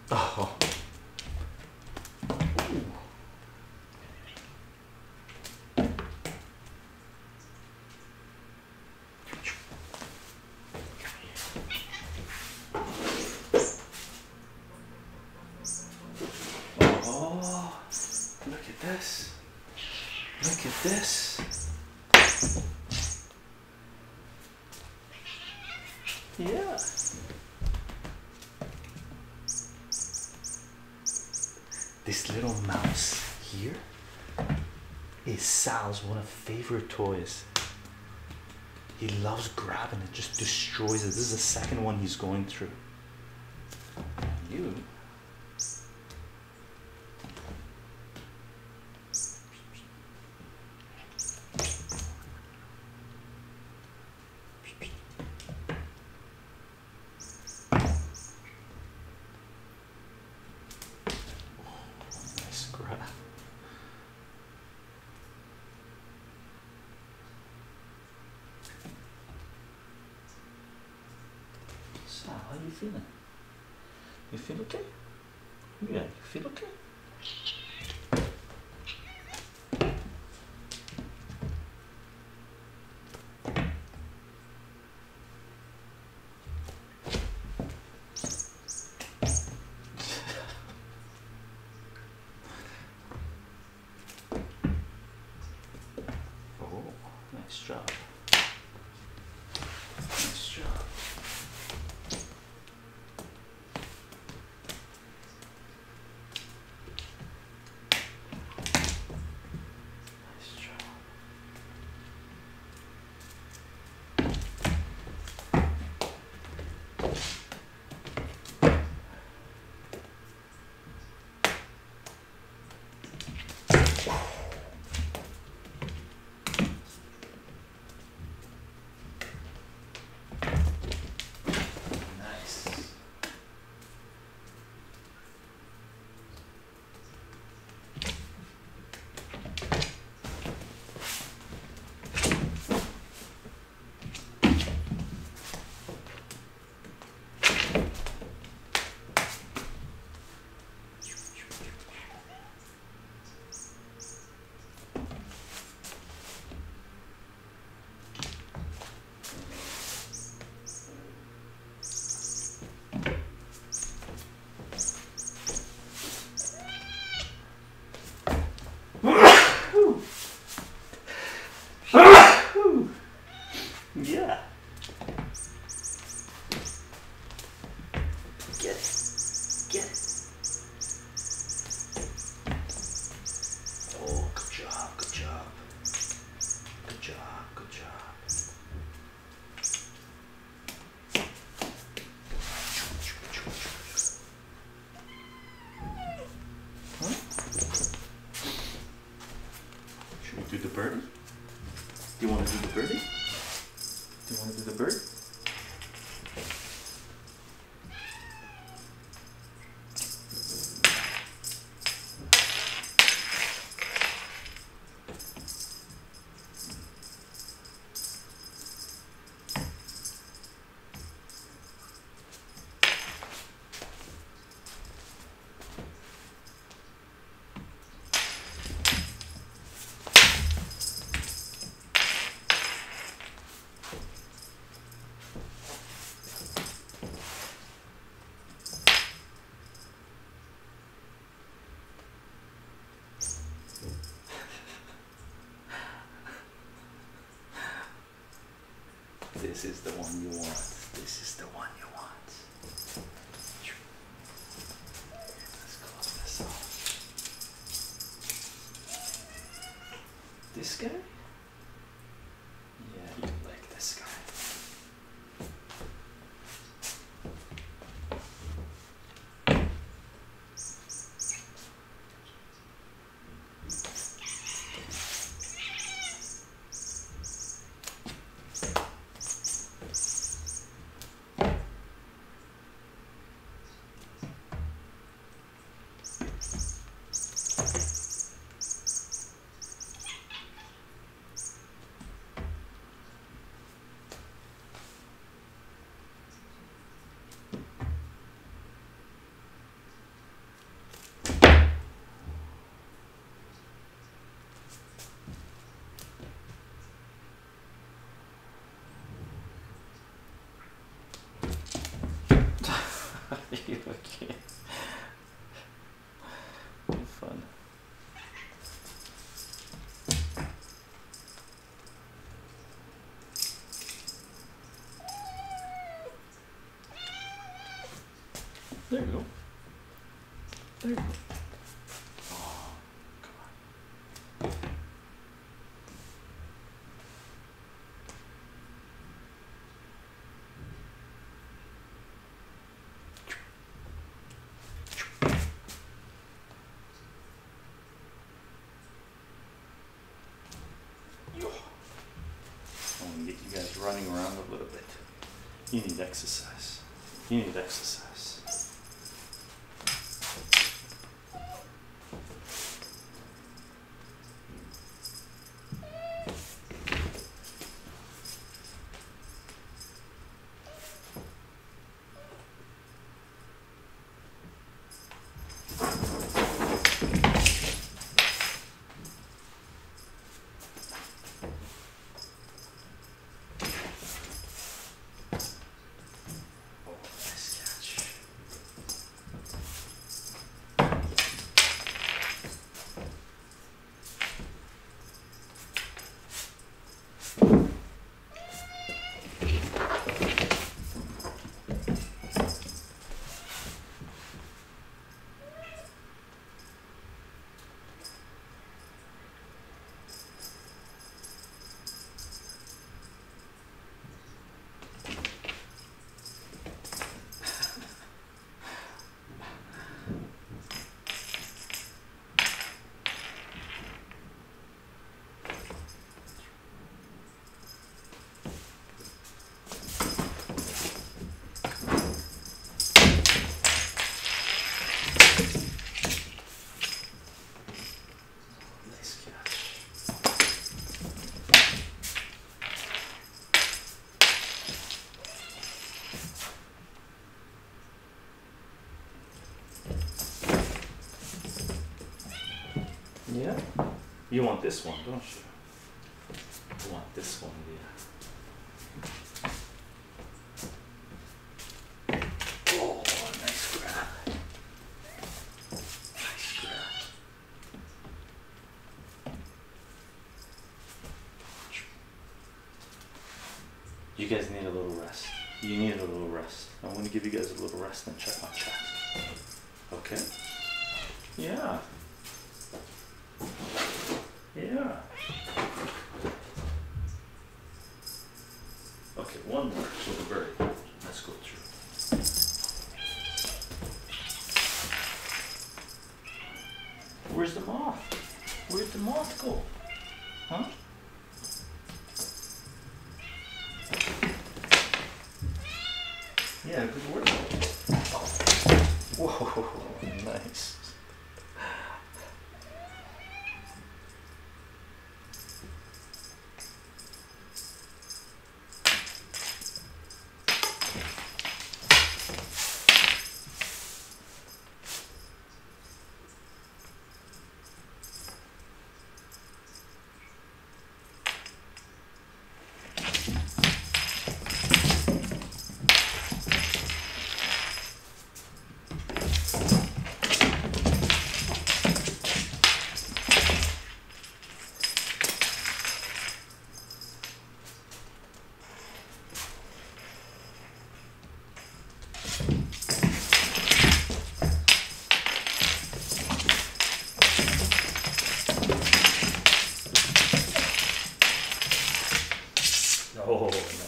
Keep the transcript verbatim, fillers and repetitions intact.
Oh. Oh, look at this. Look at this. Yeah. This little mouse here is Sal's one of favorite toys. He loves grabbing it, just destroys it. This is the second one he's going through. You. Nice grab. So, how are you feeling? You feel okay? Yeah, you feel okay? Oh, nice job. Nice job. Nice job. Nice. Yeah. Get it. Get it. Oh, good job, good job. Good job, good job. Huh? Should we do the birdie? Do you want to do the birdie? Do you want to do the bird? This is the one you want. This is the one you want. Let's close this off. This guy? Yeah, you like this guy. You okay? Fun. There you go. There you go. Oh, come on. I'm gonna get you guys running around a little bit. You need exercise. You need exercise. Yeah, you want this one, don't you? You want this one, yeah. Oh, nice grab. Nice grab. You guys need a little rest. You need a little rest. I'm going to give you guys a little rest and check on chat. Okay? Yeah. Yeah. Okay, one more. So we're very good. Let's go through. Where's the moth? Where'd the moth go? Huh? Yeah, good work. Whoa, nice. Oh,